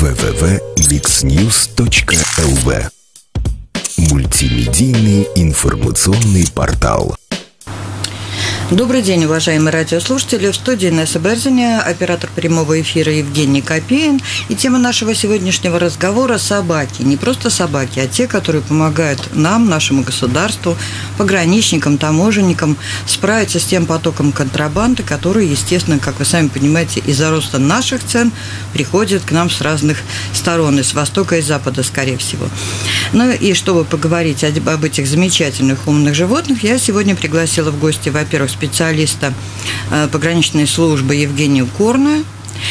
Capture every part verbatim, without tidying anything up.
дабл ю дабл ю дабл ю точка микс ньюс точка эл ви. Мультимедийный информационный портал. Добрый день, уважаемые радиослушатели. В студии Инесса Берзиня, оператор прямого эфира Евгений Копеин. И тема нашего сегодняшнего разговора – собаки. Не просто собаки, а те, которые помогают нам, нашему государству, пограничникам, таможенникам справиться с тем потоком контрабанды, который, естественно, как вы сами понимаете, из-за роста наших цен приходит к нам с разных сторон, и с востока, и с запада, скорее всего. Ну и чтобы поговорить об этих замечательных умных животных, я сегодня пригласила в гости, во-первых, специалиста пограничной службы Евгению Корную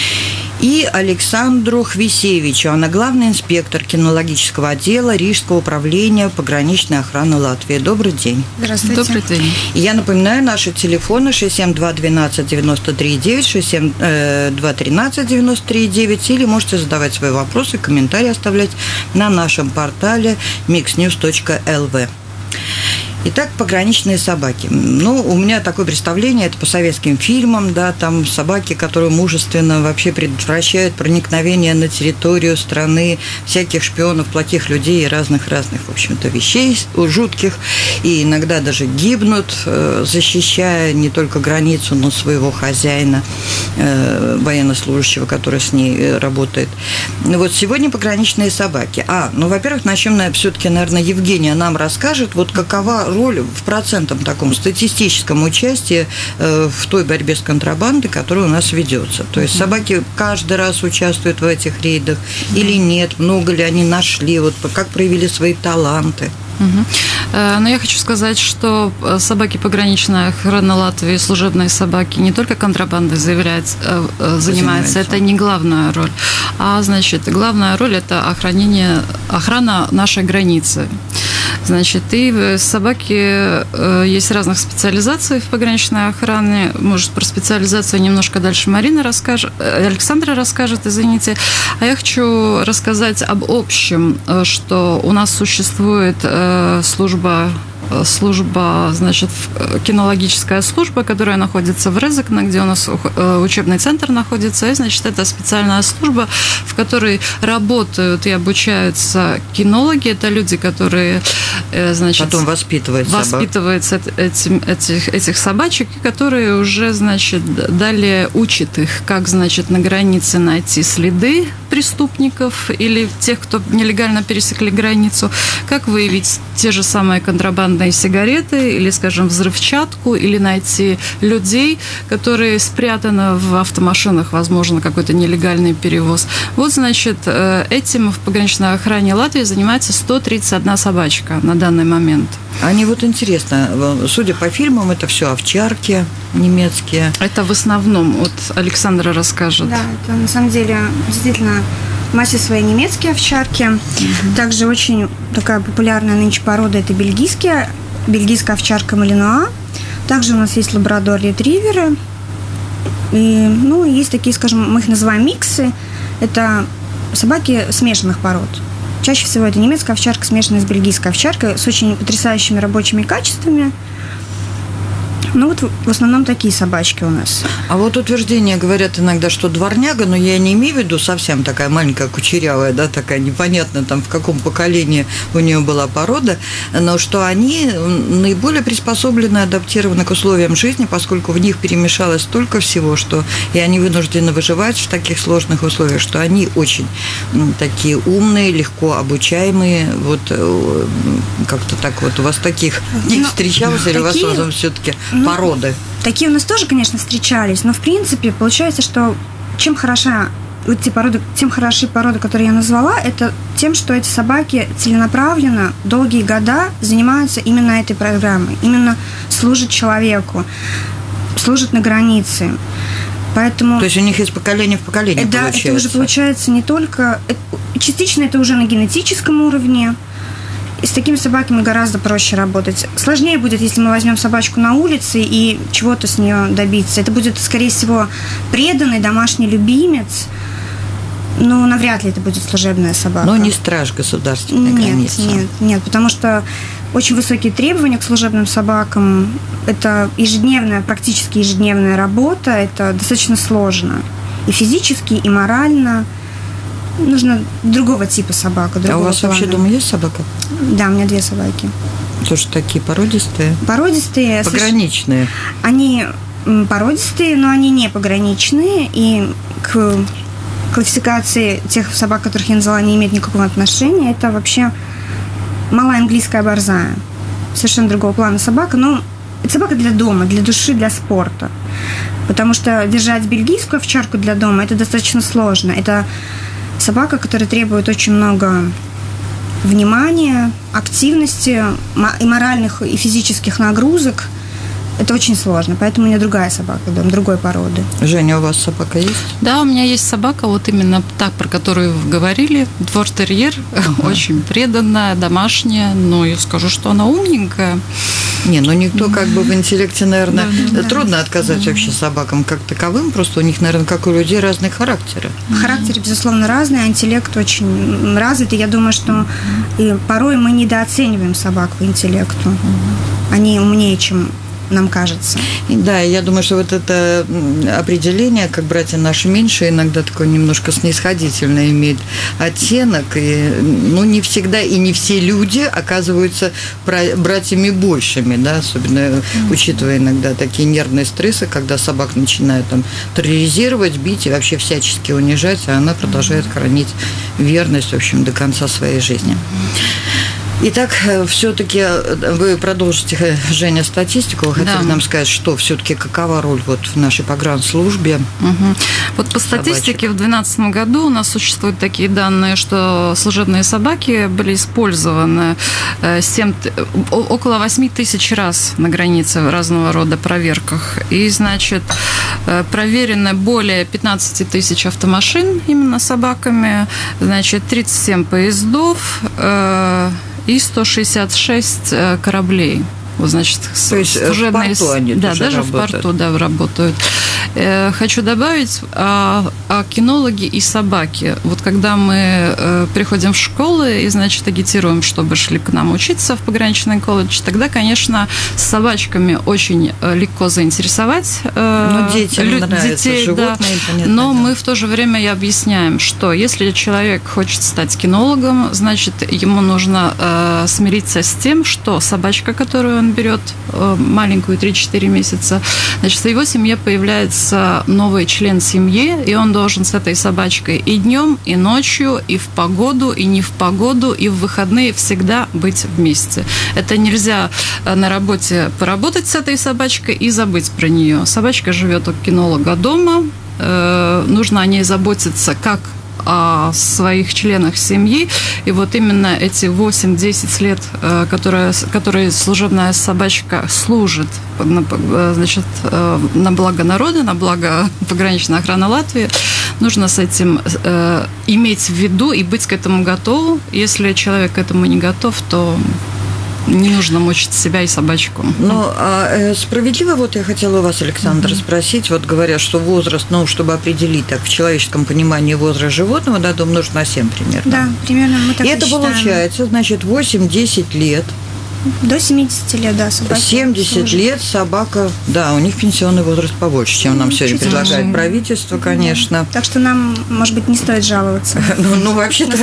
и Александру Хвисевичу. Она главный инспектор кинологического отдела Рижского управления пограничной охраны Латвии. Добрый день. Здравствуйте. Добрый день. И я напоминаю, наши телефоны шесть семь два двенадцать девяносто три девять, шесть семь два тринадцать девяносто три девять, или можете задавать свои вопросы, комментарии оставлять на нашем портале микс ньюс точка эл ви. Итак, пограничные собаки. Ну, у меня такое представление, это по советским фильмам, да, там собаки, которые мужественно вообще предотвращают проникновение на территорию страны всяких шпионов, плохих людей и разных-разных, в общем-то, вещей жутких, и иногда даже гибнут, защищая не только границу, но своего хозяина, военнослужащего, который с ней работает. Вот сегодня пограничные собаки. А, ну, во-первых, начнем, все-таки, наверное, Евгения нам расскажет, вот какова роль в процентном таком статистическом участии в той борьбе с контрабандой, которая у нас ведется. То есть собаки каждый раз участвуют в этих рейдах или нет, много ли они нашли, вот как проявили свои таланты. Угу. Но я хочу сказать, что собаки пограничной охраны Латвии, служебные собаки, не только контрабандой заявляются, занимаются, занимаются, это не главная роль, а, значит, главная роль – это охранение, охрана нашей границы. Значит, и собаки, есть разных специализаций в пограничной охране. Может, про специализацию немножко дальше Марина расскажет, Александра расскажет, извините. А я хочу рассказать об общем, что у нас существует служба служба, значит, кинологическая служба, которая находится в Резекне, где у нас учебный центр находится, и, значит, это специальная служба, в которой работают и обучаются кинологи, это люди, которые, значит, потом воспитывают воспитывают этим, этих, этих собачек, которые уже, значит, далее учат их, как, значит, на границе найти следы преступников или тех, кто нелегально пересекли границу, как выявить те же самые контрабандные сигареты или, скажем, взрывчатку, или найти людей, которые спрятаны в автомашинах, возможно, какой-то нелегальный перевоз. Вот, значит, этим в пограничной охране Латвии занимается сто тридцать одна собачка на данный момент. Они вот интересно, судя по фильмам, это все овчарки немецкие. Это в основном, вот Александра расскажет. Да, это на самом деле действительно в массе своей немецкие овчарки. Угу. Также очень такая популярная нынче порода – это бельгийские, бельгийская овчарка малинуа. Также у нас есть лабрадор-ретриверы. И, ну, есть такие, скажем, мы их называем миксы. Это собаки смешанных пород. Чаще всего это немецкая овчарка, смешанная с бельгийской овчаркой, с очень потрясающими рабочими качествами. Ну, вот в основном такие собачки у нас. А вот утверждения говорят иногда, что дворняга, но я не имею в виду совсем такая маленькая, кучерявая, да, такая непонятно, там, в каком поколении у нее была порода, но что они наиболее приспособлены, адаптированы к условиям жизни, поскольку в них перемешалось столько всего, что и они вынуждены выживать в таких сложных условиях, что они очень такие умные, легко обучаемые. Вот как-то так вот у вас таких не встречалось, или у вас все-таки породы? Такие у нас тоже, конечно, встречались, но в принципе получается, что чем хороша вот те породы, тем хороши породы, которые я назвала, это тем, что эти собаки целенаправленно долгие года занимаются именно этой программой, именно служат человеку, служат на границе. Поэтому, то есть у них из поколения в поколение да, получается? Да, это уже получается не только... Частично это уже на генетическом уровне. И с такими собаками гораздо проще работать. Сложнее будет, если мы возьмем собачку на улице и чего-то с нее добиться. Это будет, скорее всего, преданный домашний любимец, но навряд ли это будет служебная собака. Но не страж государственной границы. Нет, нет, нет, потому что очень высокие требования к служебным собакам. Это ежедневная, практически ежедневная работа. Это достаточно сложно. И физически, и морально. нужно другого типа собака. А у вас плана. вообще дома есть собака? Да, у меня две собаки. Тоже такие породистые? Породистые. Пограничные? Они породистые, но они не пограничные. И к классификации тех собак, которых я назвала, не имеет никакого отношения. Это вообще малая английская борзая. Совершенно другого плана собака. Но это собака для дома, для души, для спорта. Потому что держать бельгийскую овчарку для дома – это достаточно сложно. Это собака, которая требует очень много внимания, активности и моральных, и физических нагрузок. Это очень сложно, поэтому у меня другая собака, другой породы. Женя, у вас собака есть? Да, у меня есть собака, вот именно та, про которую вы говорили, двор-терьер, uh-huh. очень преданная, домашняя, но я скажу, что она умненькая. Не, ну никто как бы в интеллекте, наверное, да, трудно да. отказать вообще собакам как таковым, просто у них, наверное, как у людей разные характеры. Характеры, безусловно, разные, а интеллект очень развит, и я думаю, что и порой мы недооцениваем собак по интеллекту. Они умнее, чем нам кажется. Да, я думаю, что вот это определение, как братья наши меньшие, иногда такое немножко снисходительно имеет оттенок, и, ну, не всегда и не все люди оказываются братьями большими, да, особенно mm-hmm. учитывая иногда такие нервные стрессы, когда собак начинают там терроризировать, бить и вообще всячески унижать, а она продолжает хранить верность, в общем, до конца своей жизни. Итак, все-таки вы продолжите, Женя, статистику. Вы хотели да. нам сказать, что все-таки какова роль вот в нашей погранслужбе? Угу. Вот по статистике в две тысячи двенадцатом году у нас существуют такие данные, что служебные собаки были использованы семь, около восемь тысяч раз на границе в разного рода проверках. И, значит, проверено более пятнадцать тысяч автомашин именно собаками, значит, тридцать семь поездов, и сто шестьдесят шесть кораблей. Вот, значит, то есть служебные... в порту они да, даже работают. в порту, да, работают. Хочу добавить о, о кинологи и собаке. Вот когда мы приходим в школы и, значит, агитируем, чтобы шли к нам учиться в пограничный колледж, тогда, конечно, с собачками очень легко заинтересовать ну, детям лю- нравятся детей. Животные, да. понятно, Но да. мы в то же время и объясняем, что если человек хочет стать кинологом, значит, ему нужно э, смириться с тем, что собачка, которую он берет, э, маленькую, три-четыре месяца, значит, в его семье появляется новый член семьи, и он должен с этой собачкой и днем, и ночью, и в погоду, и не в погоду, и в выходные всегда быть вместе. Это нельзя на работе поработать с этой собачкой и забыть про нее. Собачка живет у кинолога дома, э, нужно о ней заботиться как о своих членах семьи. И вот именно эти восемь-десять лет, которые, которые служебная собачка служит, значит, на благо народа, на благо пограничной охраны Латвии, нужно с этим э, иметь в виду и быть к этому готовым. Если человек к этому не готов, то не нужно мучить себя и собачку. Ну, а справедливо, вот я хотела у вас, Александр, mm-hmm. спросить, вот говорят, что возраст, ну, чтобы определить так в человеческом понимании возраст животного, да, дом нужно на семь примерно. Да, примерно мы так и, и это считаем. Получается, значит, восемь-десять лет. До семидесяти лет, да, собака. семьдесят служит. Лет собака, да, у них пенсионный возраст побольше, чем нам сегодня Чуть предлагает меньше. Правительство, конечно. Да. Так что нам, может быть, не стоит жаловаться. Ну, ну вообще-то,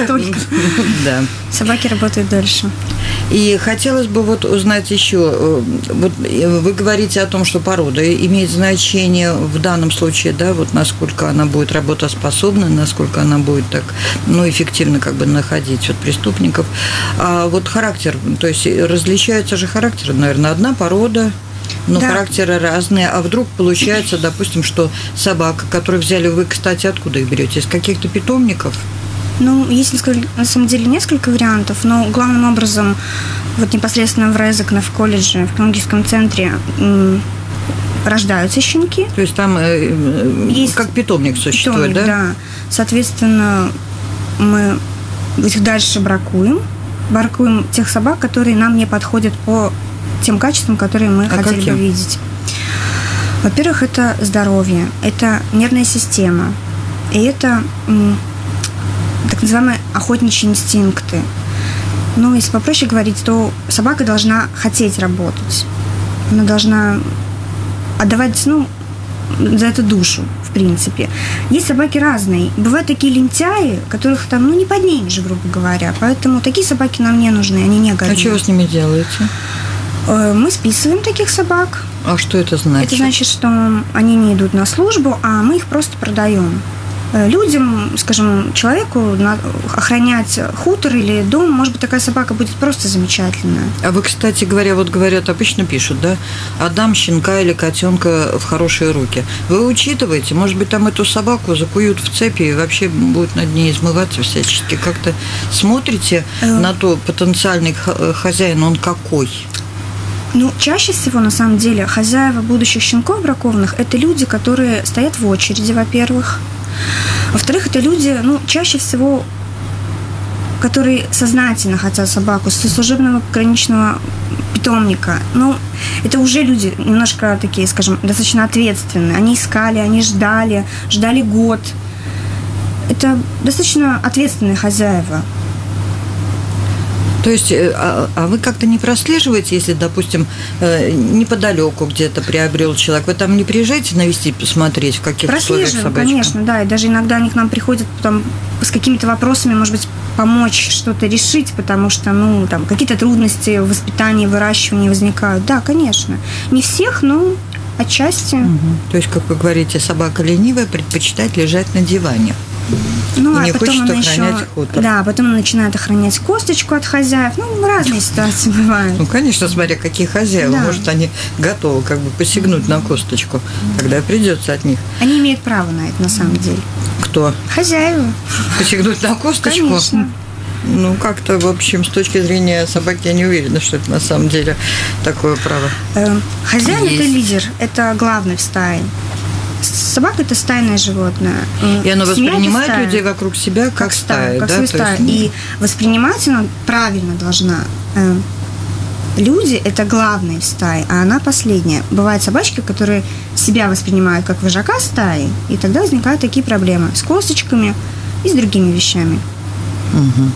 да. Собаки работают дольше. И хотелось бы вот узнать еще, вот вы говорите о том, что порода имеет значение в данном случае, да, вот насколько она будет работоспособна, насколько она будет так, ну, эффективно как бы находить вот преступников. А вот характер, то есть различаются же характеры, наверное, одна порода, но да. характеры разные, а вдруг получается, допустим, что собака, которую взяли вы, кстати, откуда их берете, из каких-то питомников? Ну, есть, на самом деле, несколько вариантов, но главным образом вот непосредственно в Резекне, в колледже, в кинологическом центре м, рождаются щенки. То есть там э, есть как питомник существует, питомник, да? Да. Соответственно, мы их дальше бракуем, бракуем тех собак, которые нам не подходят по тем качествам, которые мы а хотели каким? бы видеть. Во-первых, это здоровье, это нервная система, и это м, так называемые охотничьи инстинкты. Ну, если попроще говорить, то собака должна хотеть работать. Она должна отдавать, ну, за это душу в принципе. Есть собаки разные. Бывают такие лентяи, которых там, ну, не поднимешь, грубо говоря. Поэтому такие собаки нам не нужны, они не годятся. А что вы с ними делаете? Мы списываем таких собак. А что это значит? Это значит, что они не идут на службу, а мы их просто продаем. Людям, скажем, человеку охранять хутор или дом, может быть, такая собака будет просто замечательная. А вы, кстати говоря, вот говорят, обычно пишут, да, отдам щенка или котенка в хорошие руки. Вы учитываете, может быть, там эту собаку закуют в цепи и вообще будут над ней измываться всячески. Как-то смотрите э... на то, потенциальный хозяин, он какой? Ну, чаще всего, на самом деле, хозяева будущих щенков бракованных – это люди, которые стоят в очереди, во-первых. Во-вторых, это люди, ну, чаще всего, которые сознательно хотят собаку со служебного пограничного питомника. Ну, это уже люди немножко такие, скажем, достаточно ответственные. Они искали, они ждали, ждали год. Это достаточно ответственные хозяева. То есть, а, а вы как-то не прослеживаете, если, допустим, неподалеку где-то приобрел человек, вы там не приезжаете навестить, посмотреть, в каких условиях собачка? Конечно, да, и даже иногда они к нам приходят там, с какими-то вопросами, может быть, помочь что-то решить, потому что, ну, там, какие-то трудности в воспитании, выращивании возникают. Да, конечно. Не всех, но отчасти. Угу. То есть, как вы говорите, собака ленивая предпочитает лежать на диване. Ну, и не а потом хочет она охранять еще, хутор. да, потом она начинает охранять косточку от хозяев. Ну, разные ситуации бывают. Ну, конечно, смотря какие хозяева. Да. Может, они готовы как бы посягнуть на косточку. Тогда придется от них. Они имеют право на это, на самом деле. Кто? Хозяева. Посягнуть на косточку? Конечно. Ну, как-то, в общем, с точки зрения собаки, я не уверена, что это на самом деле такое право. Хозяин – это лидер, это главный в стае. Собака – это стайное животное. И оно воспринимает людей вокруг себя как, как стаю, как да? свою стаю. Есть... И воспринимать она правильно должна. Люди – это главные в стае, а она последняя. Бывают собачки, которые себя воспринимают как вожака стаи, и тогда возникают такие проблемы с косточками и с другими вещами. Угу.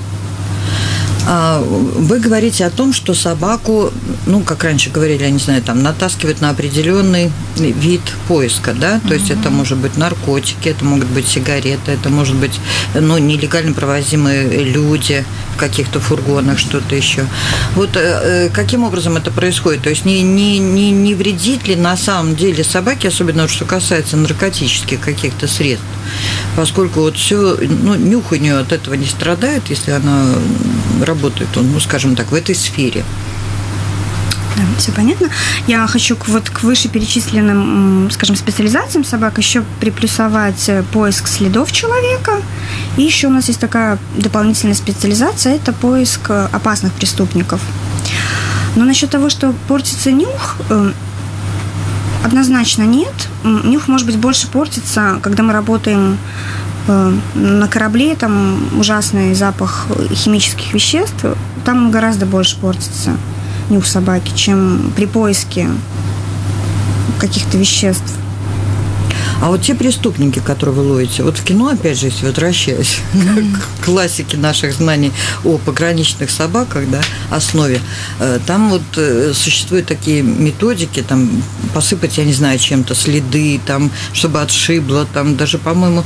Вы говорите о том, что собаку, ну, как раньше говорили, я не знаю, там, натаскивают на определенный вид поиска, да, то mm-hmm. есть это может быть наркотики, это могут быть сигареты, это может быть, ну, нелегально провозимые люди в каких-то фургонах, что-то еще. Вот каким образом это происходит? То есть не, не, не, не вредит ли на самом деле собаке, особенно что касается наркотических каких-то средств, поскольку вот все, ну, нюх у нее от этого не страдает, если она работает, он, ну, скажем так, в этой сфере. Да, все понятно. Я хочу к, вот, к вышеперечисленным, скажем, специализациям собак еще приплюсовать поиск следов человека. И еще у нас есть такая дополнительная специализация – это поиск опасных преступников. Но насчет того, что портится нюх, однозначно нет. Нюх, может быть, больше портится, когда мы работаем на корабле, там ужасный запах химических веществ, там гораздо больше портится нюх собаки, чем при поиске каких-то веществ. А вот те преступники, которые вы ловите, вот в кино, опять же, если возвращаясь mm-hmm. к классике наших знаний о пограничных собаках, да, основе, там вот существуют такие методики, там, посыпать, я не знаю, чем-то следы, там, чтобы отшибло, там, даже, по-моему,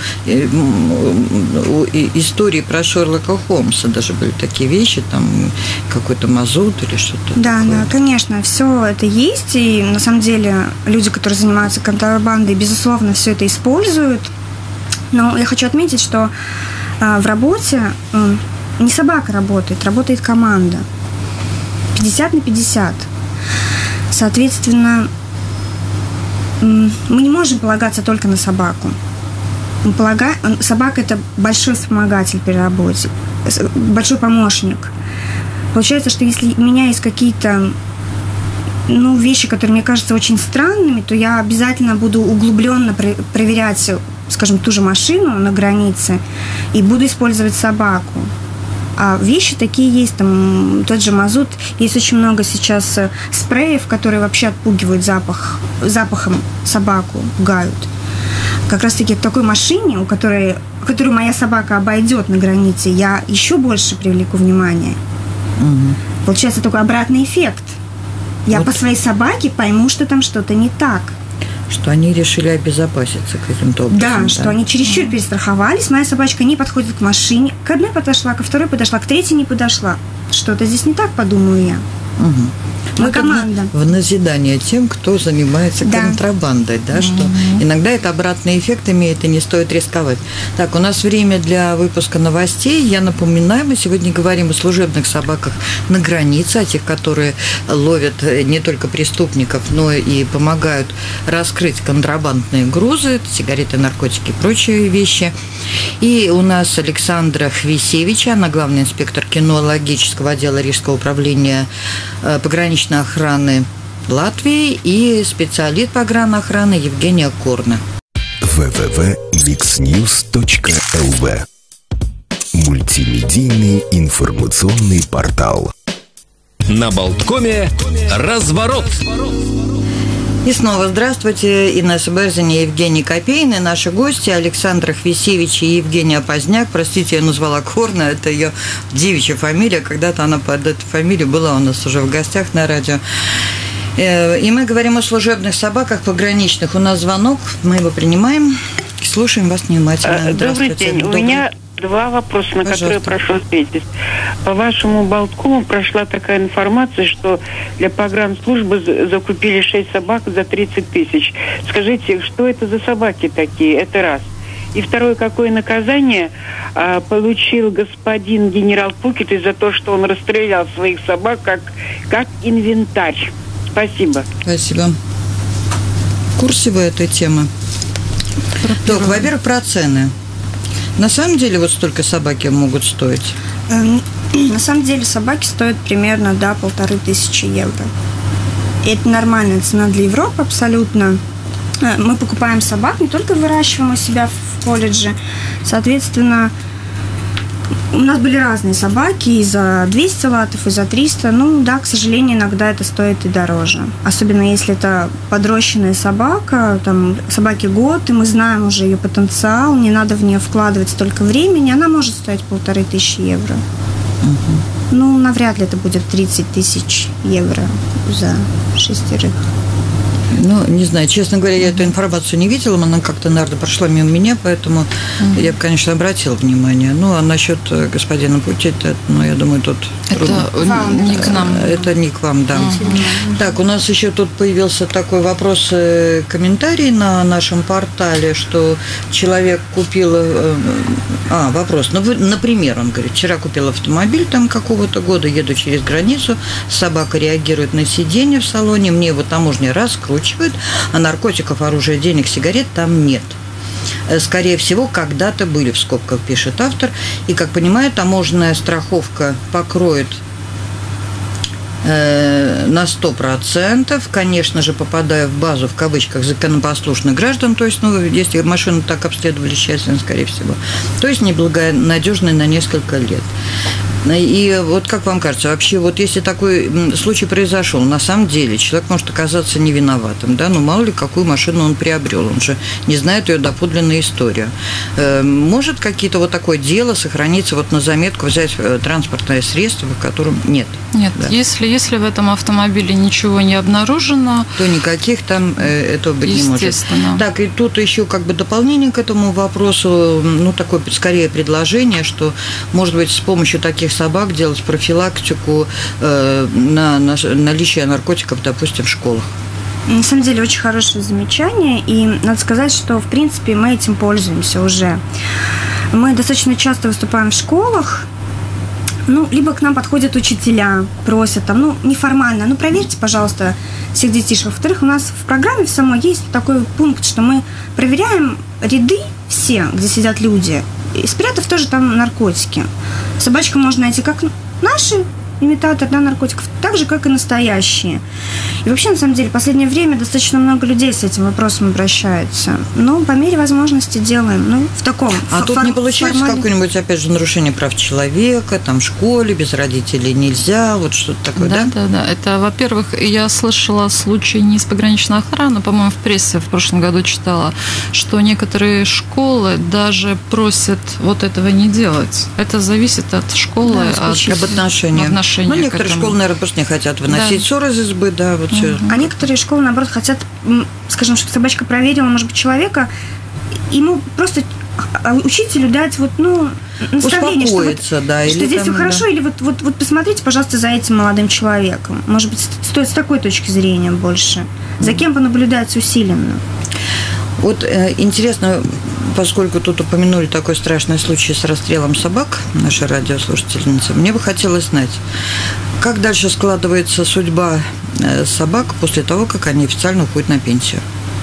истории про Шерлока Холмса даже были такие вещи, там, какой-то мазут или что-то Да, такое. Да, конечно, все это есть, и на самом деле люди, которые занимаются контрабандой, безусловно, все это используют. Но я хочу отметить, что э, в работе э, не собака работает, работает команда. пятьдесят на пятьдесят. Соответственно, э, мы не можем полагаться только на собаку. Мы полага... Собака – это большой вспомогатель при работе, большой помощник. Получается, что если у меня есть какие-то ну, вещи, которые мне кажутся очень странными, то я обязательно буду углубленно проверять, скажем, ту же машину на границе и буду использовать собаку. А вещи такие есть, там тот же мазут. Есть очень много сейчас спреев, которые вообще отпугивают запах, запахом собаку, пугают. Как раз-таки к такой машине, у которой, которую моя собака обойдет на границе, я еще больше привлеку внимание. Угу. Получается такой обратный эффект. Я вот по своей собаке пойму, что там что-то не так. что они решили обезопаситься каким-то образом. Да, да, что они чересчур перестраховались. Моя собачка не подходит к машине. К одной подошла, ко второй подошла, к третьей не подошла. Что-то здесь не так, подумаю я. Угу. Мы команда. В назидание тем, кто занимается да. контрабандой, да, что угу. иногда это обратный эффект имеет, и не стоит рисковать. Так, у нас время для выпуска новостей. Я напоминаю, мы сегодня говорим о служебных собаках на границе, о тех, которые ловят не только преступников, но и помогают раскрыть контрабандные грузы, сигареты, наркотики и прочие вещи. И у нас Александра Хвисевич, она главный инспектор кинологического отдела Рижского управления пограничной охраны Латвии, и специалист по охраны Евгения Корна. дабл ю дабл ю дабл ю точка микс ньюс точка эл ви. Мультимедийный информационный портал. На Болткоме разворот. И снова здравствуйте. Инесса Берзин и Евгений Копейн. И наши гости Александра Хвисевич и Евгения Поздняк. Простите, я назвала Корна. Это ее девичья фамилия. Когда-то она под этой фамилией была у нас уже в гостях на радио. И мы говорим о служебных собаках пограничных. У нас звонок. Мы его принимаем. Слушаем вас внимательно. Добрый день. Добрый. У меня два вопроса, на Пожалуйста. которые прошу ответить. По вашему Болткому прошла такая информация, что для погранслужбы закупили шесть собак за тридцать тысяч. Скажите, что это за собаки такие? Это раз. И второе, какое наказание а, получил господин генерал Пукет из-за того, что он расстрелял своих собак как, как инвентарь? Спасибо. Спасибо. В курсе вы этой темы? Так, во-первых, про цены. На самом деле вот столько собаки могут стоить? На самом деле собаки стоят примерно, да, полторы тысячи евро. И это нормальная цена для Европы абсолютно. Мы покупаем собак, не только выращиваем у себя в колледже. Соответственно, у нас были разные собаки и за двести латов, и за триста. Ну да, к сожалению, иногда это стоит и дороже. Особенно если это подрощенная собака, там, собаке год, и мы знаем уже ее потенциал, не надо в нее вкладывать столько времени, она может стоить полторы тысячи евро. Угу. Ну, навряд ли это будет тридцать тысяч евро за шестерых. Ну, не знаю, честно говоря, я эту информацию не видела, она как-то, наверное, прошла мимо меня, поэтому mm-hmm. я бы, конечно, обратила внимание. Ну, а насчет господина Путита, ну, я думаю, тут это трудно. не к нам. Это не к вам, да. Mm-hmm. Так, у нас еще тут появился такой вопрос, комментарий на нашем портале, что человек купил... А, вопрос. Ну, вы, например, он говорит, вчера купил автомобиль там какого-то года, еду через границу, собака реагирует на сиденье в салоне, мне его таможня раскручивает, а наркотиков, оружия, денег, сигарет там нет. Скорее всего, когда-то были, в скобках пишет автор. И, как понимаю, таможенная страховка покроет э, на сто процентов, конечно же, попадая в базу, в кавычках, законопослушных граждан, то есть, ну, если машину так обследовали тщательно, скорее всего, то есть неблагонадежной на несколько лет. И вот как вам кажется, вообще вот если такой случай произошел, на самом деле человек может оказаться невиноватым, да, ну мало ли какую машину он приобрел, он же не знает ее доподлинную историю. Может какие-то вот такое дело сохраниться, вот на заметку взять транспортное средство, в котором нет? Нет, да. если, если в этом автомобиле ничего не обнаружено, то никаких там этого быть не может. Так, и тут еще как бы дополнение к этому вопросу, ну такое скорее предложение, что может быть с помощью таких собак делать профилактику э, на, на наличие наркотиков, допустим, в школах. На самом деле очень хорошее замечание, и надо сказать, что в принципе мы этим пользуемся уже. Мы достаточно часто выступаем в школах, ну, либо к нам подходят учителя, просят там, ну, неформально, ну, проверьте, пожалуйста, всех детишек. Во-вторых, у нас в программе в самой есть такой пункт, что мы проверяем ряды все, где сидят люди, и спрятав тоже там наркотики. Собачку можно найти как наши имитатор, да, наркотиков, так же, как и настоящие. И вообще, на самом деле, в последнее время достаточно много людей с этим вопросом обращаются. Но по мере возможности делаем, ну, в таком А фор- тут не получается формале... какое-нибудь, опять же, нарушение прав человека, там, в школе, без родителей нельзя, вот что-то такое, да? Да, да, да. Это, во-первых, я слышала случай не из пограничной охраны, по-моему, в прессе в прошлом году читала, что некоторые школы даже просят вот этого не делать. Это зависит от школы, да, от об отношениях. отношение. Ну, некоторые школы, наверное, просто не хотят выносить да. ссор из избы, да, вот все. А некоторые школы, наоборот, хотят, скажем, чтобы собачка проверила, может быть, человека, ему просто учителю дать вот, ну, наставление, что, вот, да, что или здесь там, все хорошо, да. или вот, вот, вот посмотрите, пожалуйста, за этим молодым человеком. Может быть, стоит с такой точки зрения больше. За кем понаблюдать усиленно. Вот э, интересно, поскольку тут упомянули такой страшный случай с расстрелом собак, наша радиослушательница, мне бы хотелось знать, как дальше складывается судьба э, собак после того, как они официально уходят на пенсию?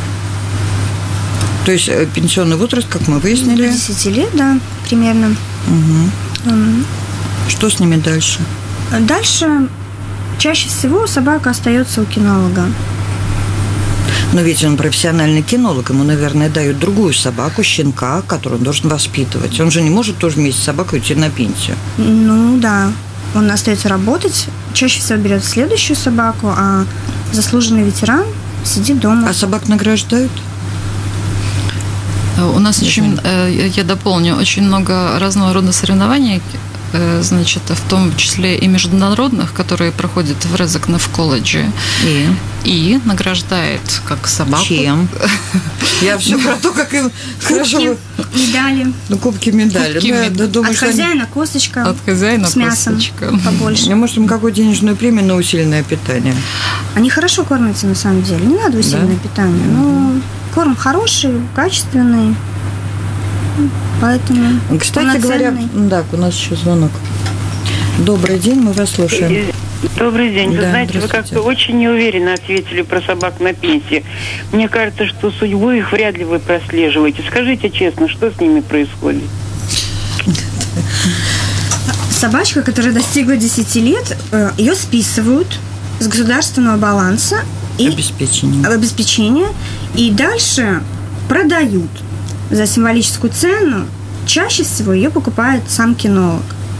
То есть э, пенсионный возраст, как мы выяснили... До десяти лет, да, примерно. Угу. Угу. Что с ними дальше? Дальше чаще всего собака остается у кинолога. Но ведь он профессиональный кинолог, ему, наверное, дают другую собаку, щенка, которую он должен воспитывать. Он же не может тоже вместе с собакой уйти на пенсию. Ну, да. Он остается работать, чаще всего берет следующую собаку, а заслуженный ветеран сидит дома. А собак награждают? У нас очень, я дополню, очень много разного рода соревнований, значит, в том числе и международных, которые проходят в Резекнеф колледже. И? И награждает как собаку. Чем? Я все про то, как им хорошо. Медали. Ну, кубки, медали. От хозяина косточка. От хозяина с мясом побольше. А может, им какую денежную премию на усиленное питание? Они хорошо кормятся, на самом деле. Не надо усиленное питание. Но корм хороший, качественный. Поэтому Кстати говоря, да, у нас еще звонок. Добрый день, мы вас слушаем. Добрый день. Вы да, знаете, вы как-то очень неуверенно ответили про собак на пенсии. Мне кажется, что судьбу их вряд ли вы прослеживаете. Скажите честно, что с ними происходит? Собачка, которая достигла десяти лет, ее списывают с государственного баланса и обеспечения. обеспечения и дальше продают за символическую цену. Чаще всего ее покупает сам кинолог.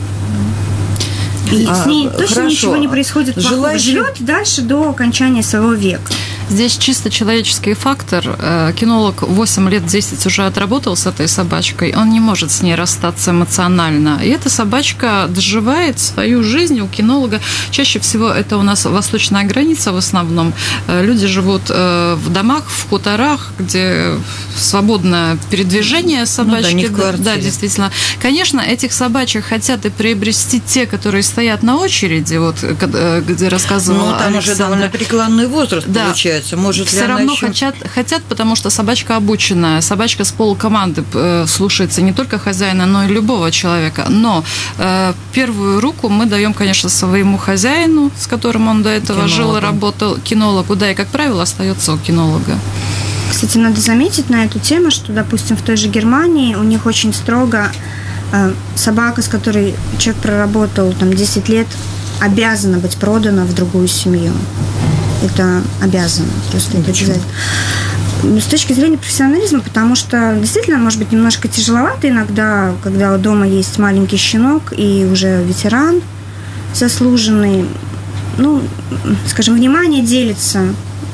И а, с ней точно хорошо. Ничего не происходит плохого. Желающий... Живет дальше до окончания своего века. Здесь чисто человеческий фактор. Кинолог восемь лет, десять уже отработал с этой собачкой, он не может с ней расстаться эмоционально. И эта собачка доживает свою жизнь у кинолога. Чаще всего это у нас восточная граница в основном. Люди живут в домах, в хуторах, где свободное передвижение собачки. Ну, да, не в квартире. Да, действительно. Конечно, этих собачек хотят и приобрести те, которые стоят на очереди, вот где рассказывала Ну, там Александра. уже довольно преклонный возраст, да. получается. Может Все равно еще... хотят, хотят, потому что собачка обученная, собачка с полукоманды э, слушается не только хозяина, но и любого человека. Но э, первую руку мы даем, конечно, своему хозяину, с которым он до этого кинологу. жил и работал, кинологу, да, и, как правило, остается у кинолога. Кстати, надо заметить на эту тему, что, допустим, в той же Германии у них очень строго э, собака, с которой человек проработал там десять лет, обязана быть продана в другую семью. Это обязано. Просто это обязательно. С точки зрения профессионализма, потому что действительно, может быть, немножко тяжеловато иногда, когда дома есть маленький щенок и уже ветеран заслуженный. Ну, скажем, внимание делится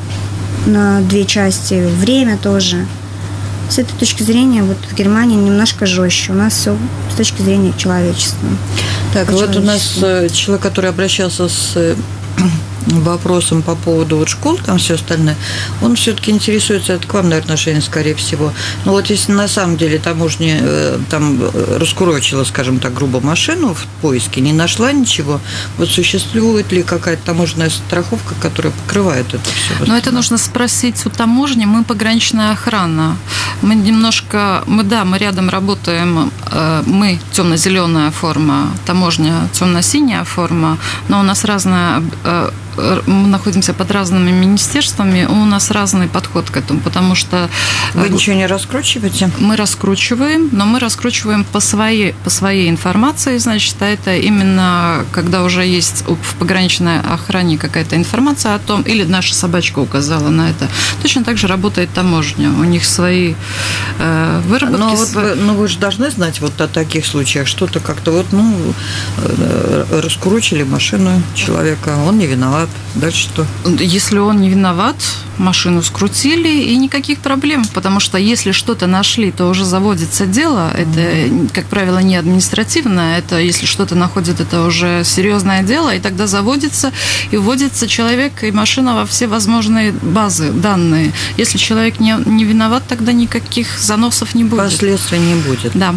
на две части, время тоже. С этой точки зрения, вот в Германии немножко жестче. У нас все с точки зрения человечества. Так, вот у нас человек, который обращался с вопросом по поводу вот школ, там все остальное, он все-таки интересуется, это к вам, наверное, отношение, скорее всего. Но вот если на самом деле таможня э, там раскурочила, скажем так, грубо машину в поиске, не нашла ничего, вот существует ли какая-то таможенная страховка, которая покрывает это все? Но это нужно спросить у таможни, мы пограничная охрана. Мы немножко, мы, да, мы рядом работаем, э, мы темно-зеленая форма, таможня темно-синяя форма, но у нас разная э, мы находимся под разными министерствами, у нас разный подход к этому, потому что... Вы ничего не раскручиваете? Мы раскручиваем, но мы раскручиваем по своей, по своей информации, значит, а это именно, когда уже есть в пограничной охране какая-то информация о том, или наша собачка указала на это. Точно так же работает таможня, у них свои э, выработки. Но, вот вы, но вы же должны знать вот о таких случаях, что-то как-то вот, ну, раскручили машину человека, он не виноват. Дальше что? Если он не виноват, машину скрутили, и никаких проблем. Потому что если что-то нашли, то уже заводится дело. Это, как правило, не административное. Это, если что-то находят, это уже серьезное дело. И тогда заводится и вводится человек и машина во все возможные базы, данные. Если человек не, не виноват, тогда никаких заносов не будет. Последствий не будет. Да.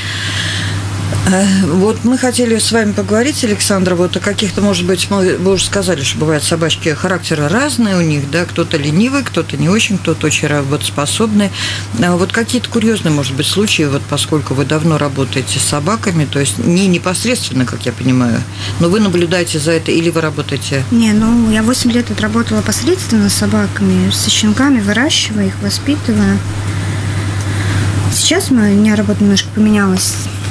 Вот мы хотели с вами поговорить, Александра, вот о каких-то, может быть, мы, вы уже сказали, что бывают собачки характеры разные у них, да, кто-то ленивый, кто-то не очень, кто-то очень работоспособный. Вот какие-то курьезные, может быть, случаи, вот поскольку вы давно работаете с собаками, то есть не непосредственно, как я понимаю, но вы наблюдаете за это или вы работаете? Не, ну, я восемь лет отработала посредственно с собаками, со щенками, выращивая их, воспитывая. Сейчас у меня работа немножко поменялась.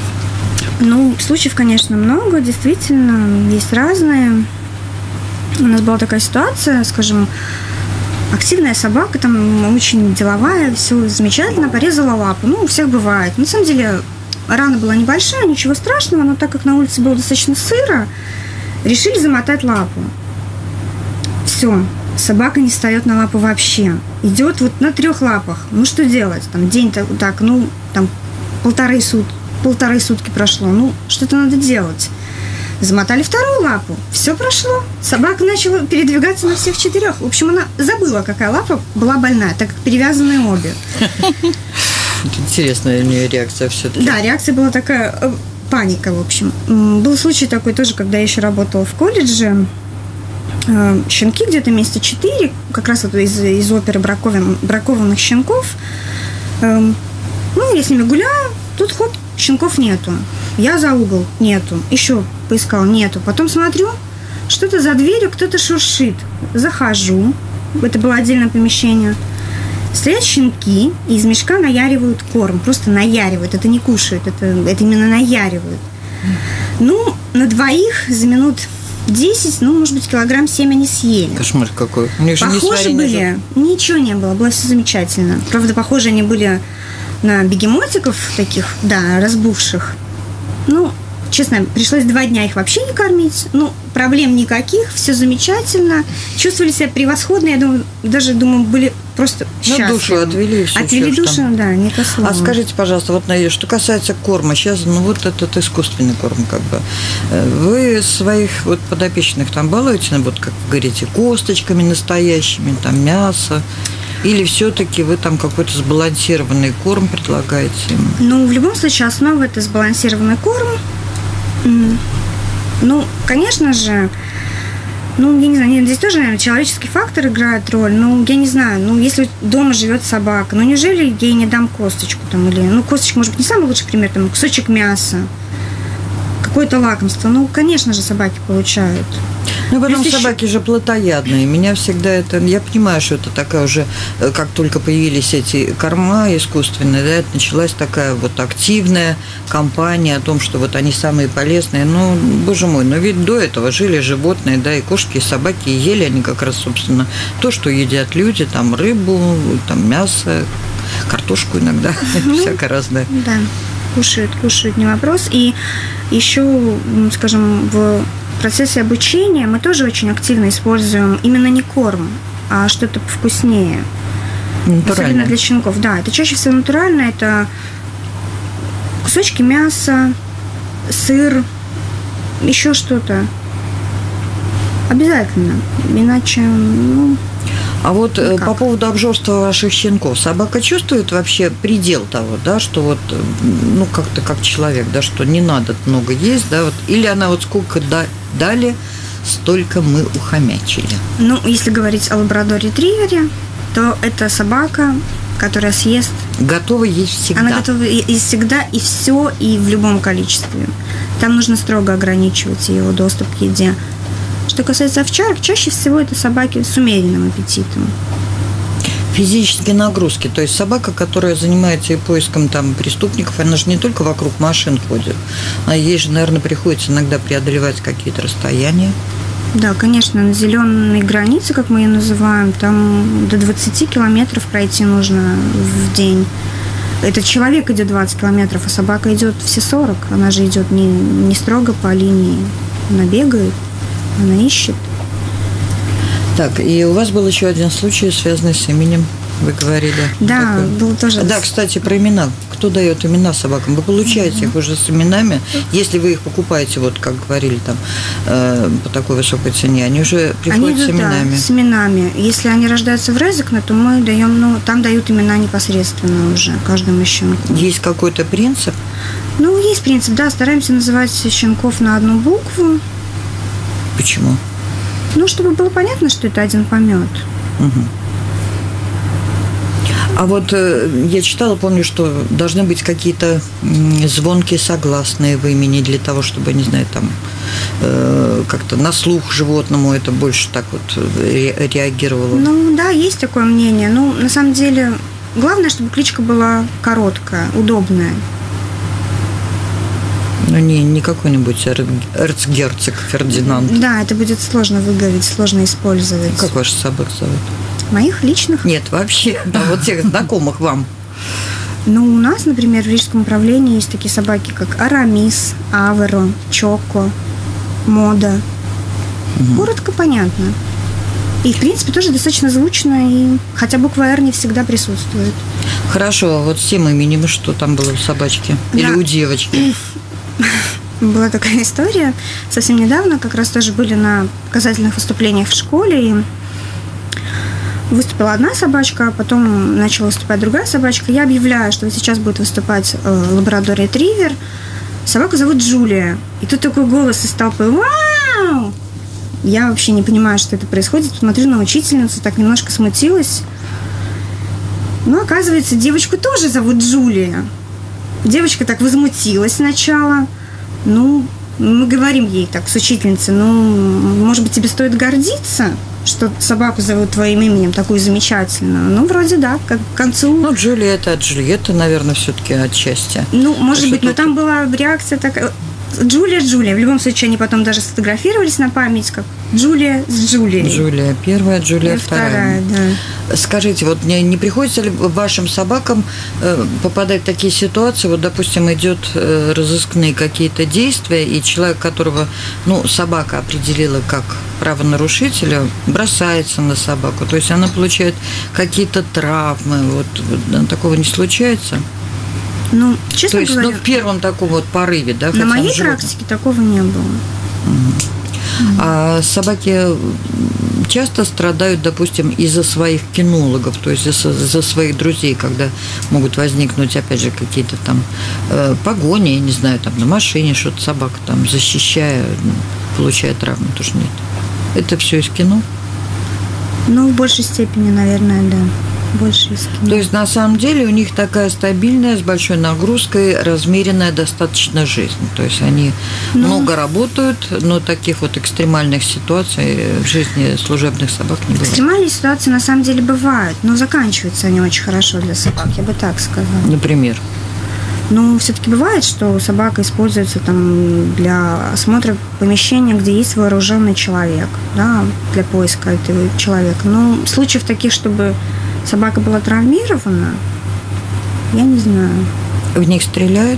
Ну, случаев, конечно, много, действительно, есть разные. У нас была такая ситуация, скажем, активная собака, там очень деловая, все замечательно, порезала лапу. Ну, у всех бывает. На самом деле, рана была небольшая, ничего страшного, но так как на улице было достаточно сыро, решили замотать лапу. Все, собака не встает на лапу вообще. Идет вот на трех лапах. Ну, что делать? Там день-то так, ну, там полторы сутки. Полторы сутки прошло. Ну, что-то надо делать. Замотали вторую лапу. Все прошло. Собака начала передвигаться на всех четырех. В общем, она забыла, какая лапа была больная, так как перевязаны обе. Интересная у нее реакция все-таки. Да, реакция была такая, паника, в общем. Был случай такой тоже, когда я еще работала в колледже. Щенки где-то месяца четыре, как раз вот из, из оперы бракован, бракованных щенков. Ну, я с ними гуляю, тут хоп, щенков нету. Я за угол, нету. Еще поискала, нету. Потом смотрю, что-то за дверью, кто-то шуршит. Захожу. Это было отдельное помещение. Стоят щенки и из мешка наяривают корм. Просто наяривают. Это не кушают, это, это именно наяривают. Ну, на двоих за минут десять, ну, может быть, килограмм семь они съели. Кошмар какой. У них же похожи не были. Же. Ничего не было. Было все замечательно. Правда, похоже, они были на бегемотиков таких, да, разбухших. Ну, честно, пришлось два дня их вообще не кормить. Ну, проблем никаких, все замечательно. Чувствовали себя превосходно. Я думаю, даже, думаю, были просто счастливы. Ну, душу отвели. Все, отвели все, душу, там. Да, не то слово. А скажите, пожалуйста, вот что касается корма, сейчас, ну, вот этот искусственный корм, как бы. Вы своих вот подопечных там балуете, вот, как вы говорите, косточками настоящими, там, мясо? Или все-таки вы там какой-то сбалансированный корм предлагаете им? Ну, в любом случае, основа – это сбалансированный корм. Ну, конечно же, ну, я не знаю, здесь тоже, наверное, человеческий фактор играет роль. Ну, я не знаю, ну, если дома живет собака, ну, неужели я ей не дам косточку там, или, ну, косточка, может быть, не самый лучший пример, там, кусочек мяса, какое-то лакомство. Ну, конечно же, собаки получают. Ну, потом Плюс собаки еще... же плотоядные. Меня всегда это... Я понимаю, что это такая уже... Как только появились эти корма искусственные, да, это началась такая вот активная кампания о том, что вот они самые полезные. Ну, боже мой, но ведь до этого жили животные, да, и кошки, и собаки, и ели они как раз, собственно, то, что едят люди, там, рыбу, там, мясо, картошку иногда, всякое разное. Да, кушают, кушают, не вопрос. И еще, скажем, в... В процессе обучения мы тоже очень активно используем именно не корм, а что-то вкуснее. Особенно для щенков. Да, это чаще всего натурально. Это кусочки мяса, сыр, еще что-то. Обязательно. Иначе, ну... А вот никак. По поводу обжорства ваших щенков, собака чувствует вообще предел того, да, что вот, ну, как-то как человек, да, что не надо много есть, да, вот, или она вот сколько да, дали, столько мы ухомячили? Ну, если говорить о лабрадор-ретривере, то это собака, которая съест... Готова есть всегда. Она готова и всегда, и все, и в любом количестве. Там нужно строго ограничивать его доступ к еде. Что касается овчарок, чаще всего это собаки с умеренным аппетитом. Физические нагрузки. То есть собака, которая занимается и поиском там преступников, она же не только вокруг машин ходит, а ей же, наверное, приходится иногда преодолевать какие-то расстояния. Да, конечно, на зеленой границе, как мы ее называем, там до двадцати километров пройти нужно в день. Этот человек идет двадцать километров, а собака идет все сорок. Она же идет не, не строго по линии. Она бегает, она ищет. Так, и у вас был еще один случай, связанный с именем, вы говорили. Да, такой. был тоже. Да, кстати, про имена. Кто дает имена собакам? Вы получаете mm-hmm. их уже с именами, если вы их покупаете, вот как говорили там, э, по такой высокой цене, они уже приходят они идут, с именами. Да, с именами. Если они рождаются в Резекне, то мы даем, ну, там дают имена непосредственно уже каждому щенку. Есть какой-то принцип? Ну, есть принцип, да, стараемся называть щенков на одну букву. Почему? Ну, чтобы было понятно, что это один помет. Угу. А вот э, я читала, помню, что должны быть какие-то э, звонкие согласные в имени для того, чтобы, не знаю, там э, как-то на слух животному это больше так вот ре- реагировало. Ну, да, есть такое мнение. Ну, на самом деле, главное, чтобы кличка была короткая, удобная. Ну, не, не какой-нибудь эрцгерцог Фердинанд. Да, это будет сложно выговорить, сложно использовать. Как ваших собак зовут? Моих личных? Нет, вообще, да, вот тех знакомых вам. Ну, у нас, например, в Рижском управлении есть такие собаки, как Арамис, Аверо, Чоко, Мода. Угу. Коротко, понятно. И, в принципе, тоже достаточно звучно, и хотя буква «Р» не всегда присутствует. Хорошо, а вот с тем именем, что там было у собачки? Да. Или у девочки? Была такая история. Совсем недавно как раз тоже были на показательных выступлениях в школе, и выступила одна собачка, а потом начала выступать другая собачка. Я объявляю, что вот сейчас будет выступать э, лабрадор-ретривер. Собаку зовут Джулия. И тут такой голос из толпы: «Вау!» Я вообще не понимаю, что это происходит. Смотрю на учительницу, так немножко смутилась. Но, оказывается, девочку тоже зовут Джулия. Девочка так возмутилась сначала. Ну, мы говорим ей так с учительницей: ну, может быть, тебе стоит гордиться, что собаку зовут твоим именем, такую замечательную. Ну, вроде да, как к концу. Ну, Джулия – это от Джульетты, наверное, все-таки отчасти. Ну, может так быть, но тут... там была реакция такая. Джулия с Джулией. В любом случае, они потом даже сфотографировались на память, как Джулия с Джулией. Джулия первая, Джулия вторая. вторая, да. Скажите, вот не, не приходится ли вашим собакам э, попадать в такие ситуации, вот, допустим, идет э, разыскные какие-то действия, и человек, которого, ну, собака определила как правонарушителя, бросается на собаку, то есть она получает какие-то травмы, вот, вот такого не случается? Ну, честно То есть, говоря, ну, в первом таком вот порыве, да? На моей практике такого не было. Угу. А собаки часто страдают, допустим, из-за своих кинологов, то есть из-за, из-за своих друзей, когда могут возникнуть, опять же, какие-то там э, погони, я не знаю, там на машине что-то собака там, защищая, получает травму, тоже нет. Это все из кино? Ну, в большей степени, наверное, да. Больше из кино. То есть, на самом деле, у них такая стабильная, с большой нагрузкой, размеренная достаточно жизнь. То есть, они ну, много работают, но таких вот экстремальных ситуаций в жизни служебных собак не бывает. Экстремальные ситуации, на самом деле, бывают, но заканчиваются они очень хорошо для собак, я бы так сказала. Например? Ну, все-таки бывает, что собака используется там для осмотра помещения, где есть вооруженный человек, да, для поиска этого человека. Но случаев таких, чтобы собака была травмирована, я не знаю. В них стреляют?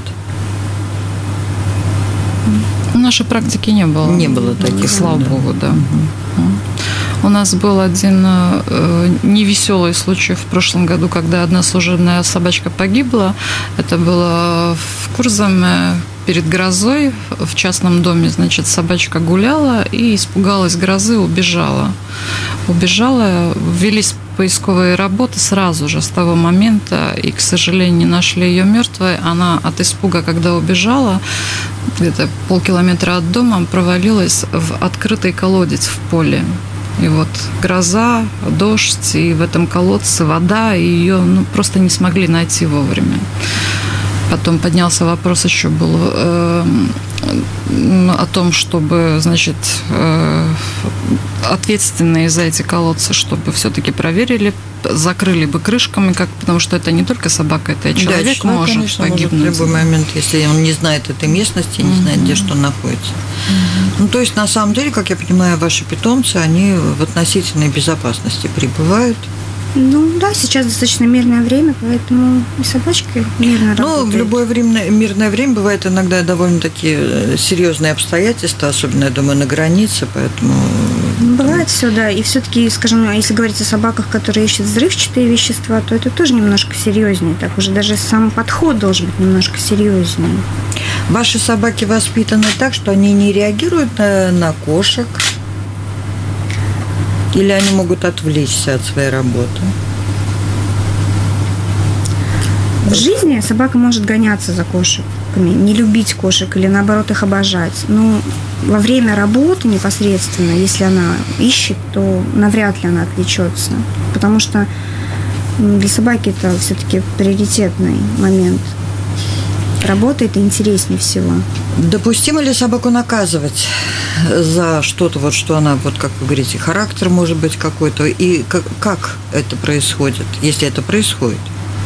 В нашей практике не было. Не было таких. Слава да. богу, да. У нас был один э, невеселый случай в прошлом году, когда одна служебная собачка погибла. Это было в Курзаме перед грозой в частном доме. Значит, собачка гуляла и испугалась грозы, убежала. Убежала, ввелись поисковые работы сразу же с того момента, и, к сожалению, не нашли ее мертвой. Она от испуга, когда убежала, где-то полкилометра от дома, провалилась в открытый колодец в поле. И вот гроза, дождь, и в этом колодце вода, и ее ну, просто не смогли найти вовремя. Потом поднялся вопрос еще был э, о том, чтобы, значит, э, ответственные за эти колодцы, чтобы все-таки проверили, закрыли бы крышками, как, потому что это не только собака, это и человек, да, может конечно, погибнуть. Может в любой момент, если он не знает этой местности, не mm-hmm. знает, где что находится. Mm-hmm. Ну, то есть, на самом деле, как я понимаю, ваши питомцы, они в относительной безопасности пребывают. Ну да, сейчас достаточно мирное время, поэтому и собачки мирно Ну, работают. в любое время, мирное время бывает иногда довольно-таки серьезные обстоятельства, особенно, я думаю, на границе, поэтому... Бывает все, да. И все-таки, скажем, если говорить о собаках, которые ищут взрывчатые вещества, то это тоже немножко серьезнее. Так уже даже сам подход должен быть немножко серьезнее. Ваши собаки воспитаны так, что они не реагируют на, на кошек? Или они могут отвлечься от своей работы? В жизни собака может гоняться за кошками, не любить кошек или, наоборот, их обожать. Но во время работы непосредственно, если она ищет, то навряд ли она отвлечется. Потому что для собаки это все-таки приоритетный момент. Работа – это интереснее всего. Допустимо ли собаку наказывать за что-то, вот что она, вот как вы говорите, характер может быть какой-то, и как, как это происходит, если это происходит?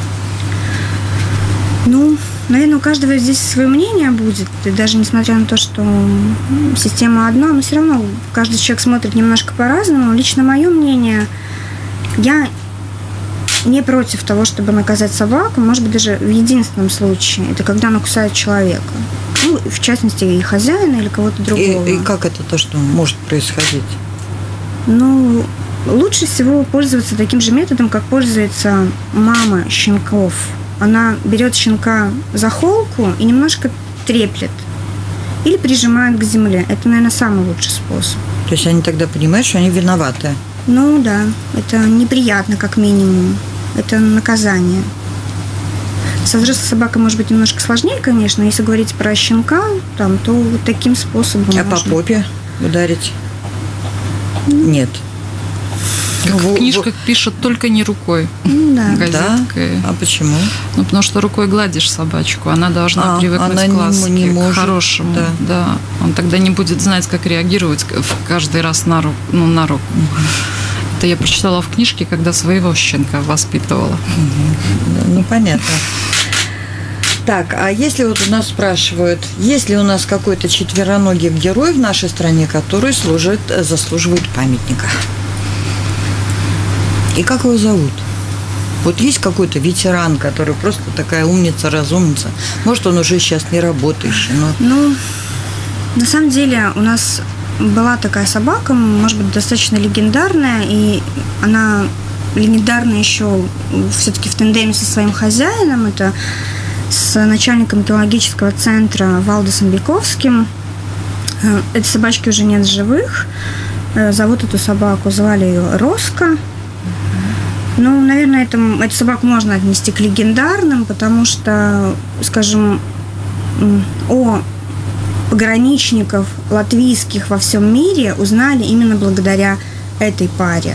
Ну, наверное, у каждого здесь свое мнение будет, и даже несмотря на то, что система одна, но все равно каждый человек смотрит немножко по-разному. Лично мое мнение, я не против того, чтобы наказать собаку, может быть, даже в единственном случае, это когда она кусает человека. Ну, в частности, и хозяина, или кого-то другого. И, и как это то, что может происходить? Ну, лучше всего пользоваться таким же методом, как пользуется мама щенков. Она берет щенка за холку и немножко треплет. Или прижимает к земле. Это, наверное, самый лучший способ. То есть они тогда понимают, что они виноваты? Ну да, это неприятно, как минимум. Это наказание. Со взрослой собакой может быть немножко сложнее, конечно. Если говорить про щенка, там, то вот таким способом. А можно. по попе ударить? Нет. Как в, в книжках в... пишут, только не рукой. Да. Газеткой. Да? А почему? Ну, потому что рукой гладишь собачку, она должна а, привыкнуть она к ласке, не, не может. к хорошему. Да. Да. Он тогда не будет знать, как реагировать каждый раз на руку. Ну, на руку. Угу. Это я прочитала в книжке, когда своего щенка воспитывала. Угу. Ну, понятно. Так, а если вот у нас спрашивают, есть ли у нас какой-то четвероногий герой в нашей стране, который служит, заслуживает памятника? И как его зовут? Вот есть какой-то ветеран, который просто такая умница, разумница. Может, он уже сейчас не работающий, но... Ну, на самом деле у нас была такая собака, может быть, достаточно легендарная, и она легендарна еще все-таки в тандеме со своим хозяином. Это с начальником экологического центра Валдисом Бельковским. Этой собачки уже нет в живых. Зовут эту собаку, звали ее Роско. Ну, наверное, это, эту собаку можно отнести к легендарным, потому что, скажем, о пограничников латвийских во всем мире узнали именно благодаря этой паре.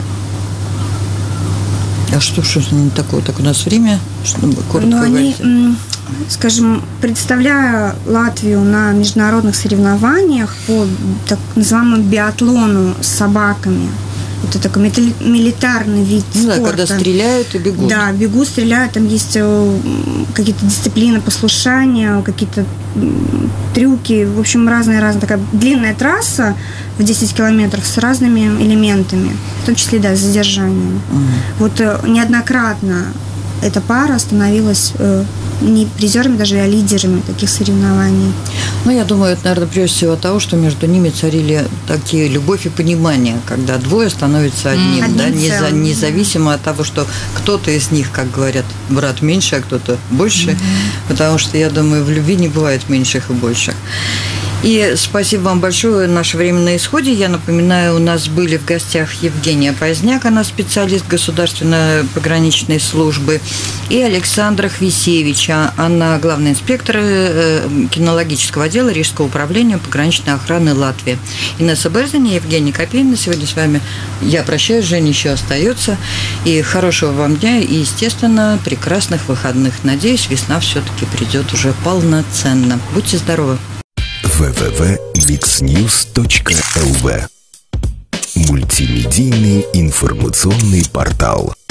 А что, что не такое? Так у нас время, чтобы коротко Но они, говорить. Скажем, представляя Латвию на международных соревнованиях по так называемому биатлону с собаками, это такой милитарный вид ну, спорта. Да, когда стреляют и бегут. Да, бегут, стреляют, там есть какие-то дисциплины послушания, какие-то трюки, в общем, разные-разные. Такая длинная трасса в десять километров с разными элементами, в том числе, да, с задержанием. Угу. Вот неоднократно эта пара становилась не призерами даже, а лидерами таких соревнований. Ну, я думаю, это, наверное, прежде всего от того, что между ними царили такие любовь и понимание, когда двое становятся одним, одним да, неза, независимо от того, что кто-то из них, как говорят, брат меньше, а кто-то больше, угу. Потому что, я думаю, в любви не бывает меньших и больших. И спасибо вам большое. Наше время на исходе. Я напоминаю, у нас были в гостях Евгения Поздняк, она специалист государственной пограничной службы, и Александра Хвисевича, она главный инспектор кинологического отдела Рижского управления пограничной охраны Латвии. Инесса Берзин, Евгений Копейн. Сегодня с вами я прощаюсь, Женя еще остается. И хорошего вам дня, и, естественно, прекрасных выходных. Надеюсь, весна все-таки придет уже полноценно. Будьте здоровы. дабл ю дабл ю дабл ю точка микс ньюс точка эл ви. Мультимедийный информационный портал.